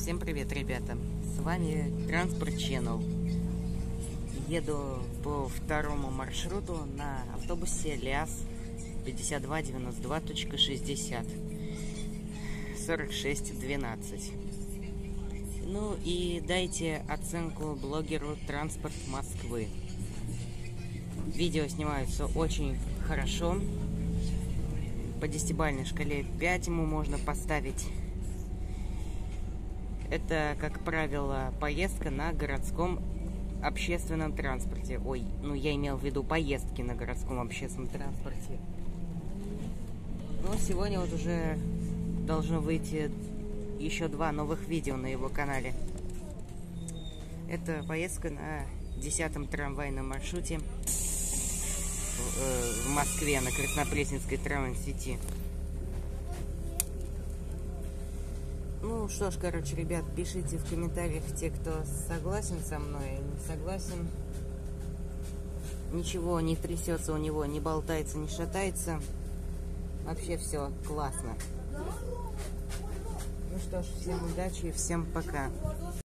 Всем привет, ребята! С вами Transport Channel. Еду по второму маршруту на автобусе ЛиАЗ 5292.60 4612. Ну и дайте оценку блогеру Транспорт Москвы. Видео снимаются очень хорошо. По 10-бальной шкале 5 ему можно поставить. Это, как правило, поездка на городском общественном транспорте. Ой, ну я имел в виду поездки на городском общественном транспорте. Но сегодня вот уже должно выйти еще 2 новых видео на его канале. Это поездка на 10-м трамвайном маршруте в Москве на Краснопресненской трамвайной сети. Ну что ж, короче, ребят, пишите в комментариях те, кто согласен со мной, не согласен. Ничего не трясется у него, не болтается, не шатается. Вообще все классно. Ну что ж, всем удачи и всем пока.